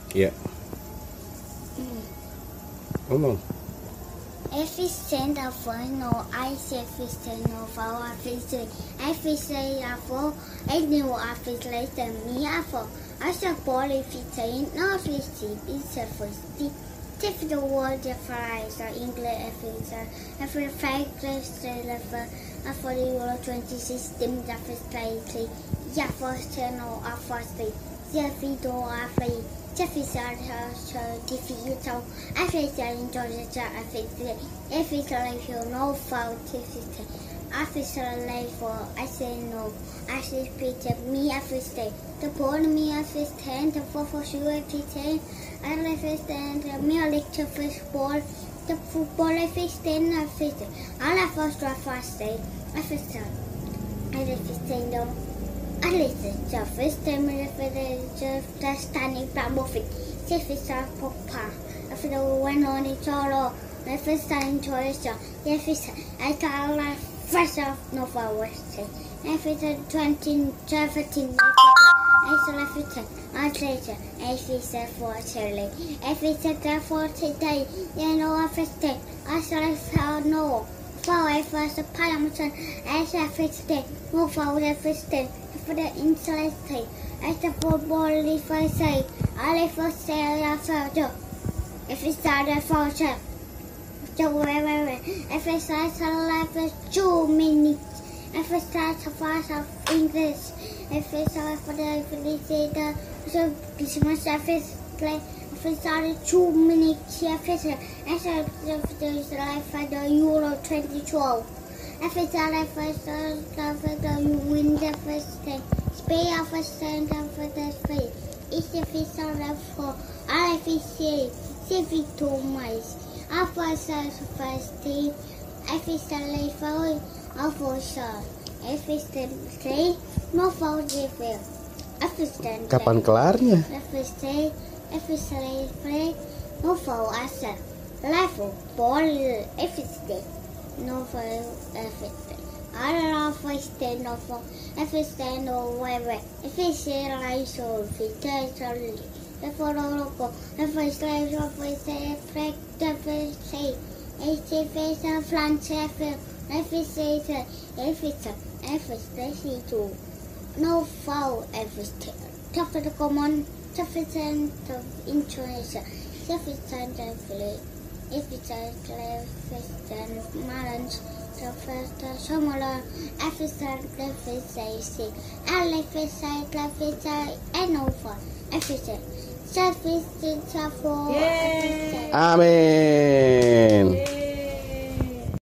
Iya. Ngomong. Every cent of no, I say fish no for a fish. Every say for I knew a fish later me for. I shall ball if it's no fish. It's a first. If the word the fries or English every 5 grades for the Euro 20 system that is slightly. Yeah, first no, a first. Yeah, video are free. Jeffy's defeat so I face enjoy the if it's like you know fault officer life for I say no I say Peter me every day the poor me every stand the for sure every day I live stand me lecture football the football every stand every day I love first day every time I live stand on I listen to first time just standing from of it. If it's a papa, if it went on each other, the first time choice, if it's I tell like first of no for if it's a 20, 17, I left it later, if it's a 40, if it's a 40 day, you know, if it's day, I shall no. For if it's a parliament, as a first day, no for the first day. For the inside state, as the football if I say, I first say after if it's started for check. So if it starts alive for 2 minutes, if it starts a fast of English, if it's for the so Christmas office play, if it started 2 minutes, if it's as life for the Euro 2012. If it's alive first, you win the first thing. Pay off a stand up for the face. If it's alive for I say, if it too much. After first thing, if it's alive for sure. If it's the no for the fail. If it's the Kapan kelarnya? If it's alive no for us. Life ball if it's dead. No for everything. I don't know if I stand up for if I stand or whatever. If I say I so if it tells only. If I don't if I slave if I say if I say if it's a flange if I say if it's a too. No foul everything. Tough to come on, tough to insurance. If it's a if it's a first and marriage, the first summer, if it's a say, and if it's a and over, if it's a selfish for Amin.